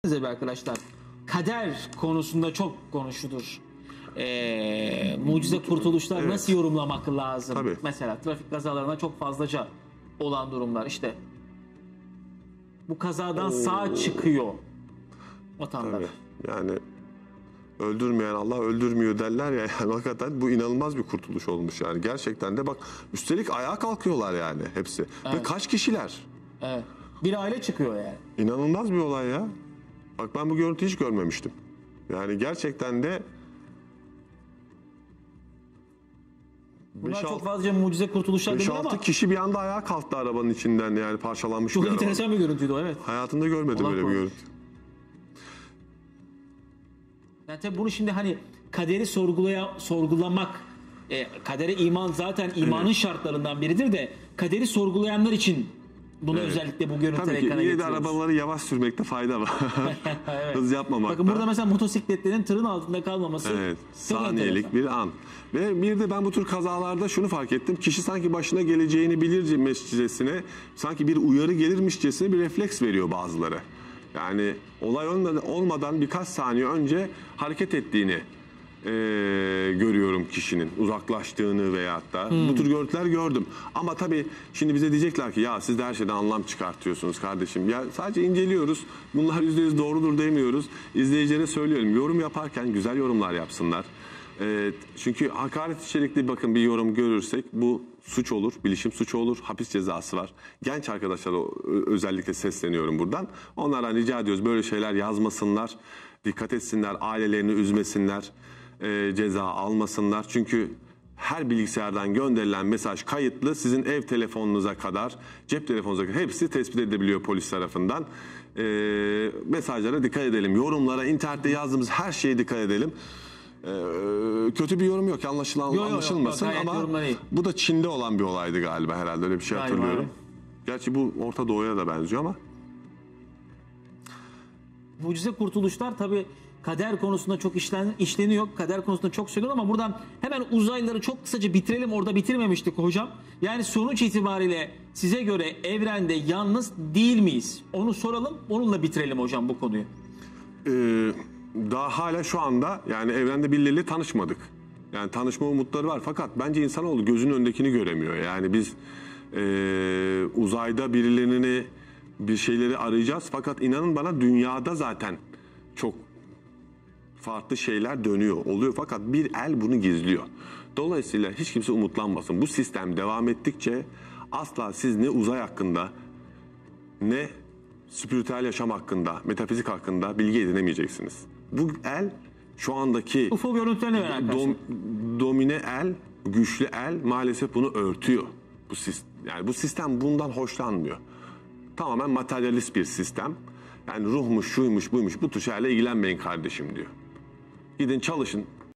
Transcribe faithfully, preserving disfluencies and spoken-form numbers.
Size arkadaşlar, kader konusunda çok konuşulur. Ee, mucize kurtuluşlar evet. Nasıl yorumlamak lazım? Tabii. Mesela trafik kazalarına çok fazlaca olan durumlar. İşte bu kazadan Oo. sağ çıkıyor vatandaş. Tabii. Yani öldürmeyen Allah öldürmüyor derler ya. Yani hakikaten bu inanılmaz bir kurtuluş olmuş yani. Gerçekten de bak, üstelik ayağa kalkıyorlar yani hepsi. Evet. Ve kaç kişiler? Evet. Bir aile çıkıyor yani. İnanılmaz bir olay ya. Bak, ben bu görüntüyü hiç görmemiştim. Yani gerçekten de bunlar çok fazla mucize kurtuluşlar değil ama beş altı kişi bir anda ayağa kalktı arabanın içinden, yani parçalanmış çok bir araba. Çok enteresan bir görüntüydü o, evet. Hayatımda görmedim Allah böyle bir görüntü. Yani tabii bunu şimdi hani kaderi sorgulaya, sorgulamak, e, kadere iman zaten imanın evet. şartlarından biridir de kaderi sorgulayanlar için bunu evet. özellikle bu görüntüler ekrana getiriyoruz. Tabii ki arabaları yavaş sürmekte fayda var. Evet. Hız yapmamakta. Bakın burada mesela motosikletlerin tırın altında kalmaması evet. saniyelik bir an. Ve bir de ben bu tür kazalarda şunu fark ettim. Kişi sanki başına geleceğini bilirmişçesine, sanki bir uyarı gelirmişçesine bir refleks veriyor bazıları. Yani olay olmadan birkaç saniye önce hareket ettiğini e, görüyorum kişinin, uzaklaştığını veyahut da hmm. bu tür görüntüler gördüm. Ama tabii şimdi bize diyecekler ki ya siz de her şeyden anlam çıkartıyorsunuz kardeşim. Ya sadece inceliyoruz. Bunlar yüzde yüz doğrudur demiyoruz. İzleyicilere söylüyorum, yorum yaparken güzel yorumlar yapsınlar. E, çünkü hakaret içerikli bakın bir yorum görürsek bu suç olur, bilişim suçu olur, hapis cezası var. Genç arkadaşlara özellikle sesleniyorum buradan. Onlardan rica ediyoruz, böyle şeyler yazmasınlar, dikkat etsinler, ailelerini üzmesinler, e, ceza almasınlar. Çünkü her bilgisayardan gönderilen mesaj kayıtlı, sizin ev telefonunuza kadar, cep telefonunuza kadar hepsi tespit edilebiliyor polis tarafından. E, mesajlara dikkat edelim, yorumlara, internette yazdığımız her şeye dikkat edelim. Ee, kötü bir yorum yok, anlaşılan yo, yo, anlaşılmasın yo, ama bu da Çin'de olan bir olaydı galiba, herhalde öyle bir şey galiba hatırlıyorum. Öyle. Gerçi bu Orta Doğu'ya da benziyor ama. Mucize kurtuluşlar tabii kader konusunda çok işlen, işleniyor. Kader konusunda çok söylüyor ama buradan hemen uzaylıları çok kısaca bitirelim. Orada bitirmemiştik hocam. Yani sonuç itibariyle size göre evrende yalnız değil miyiz? Onu soralım, onunla bitirelim hocam bu konuyu. Eee... Daha hala şu anda yani evrende birileriyle tanışmadık. Yani tanışma umutları var fakat bence insanoğlu gözünün önündekini göremiyor. Yani biz e, uzayda birilerini, bir şeyleri arayacağız fakat inanın bana dünyada zaten çok farklı şeyler dönüyor, oluyor fakat bir el bunu gizliyor. Dolayısıyla hiç kimse umutlanmasın. Bu sistem devam ettikçe asla siz ne uzay hakkında ne spiritüel yaşam hakkında, metafizik hakkında bilgi edinemeyeceksiniz. Bu el şu andaki U F O görüntülerine veren dom, domine el, güçlü el maalesef bunu örtüyor. Bu sistem, yani bu sistem bundan hoşlanmıyor. Tamamen materyalist bir sistem. Yani ruhmuş, şuymuş, buymuş, bu tür şeylerle ilgilenmeyin kardeşim diyor. Gidin çalışın,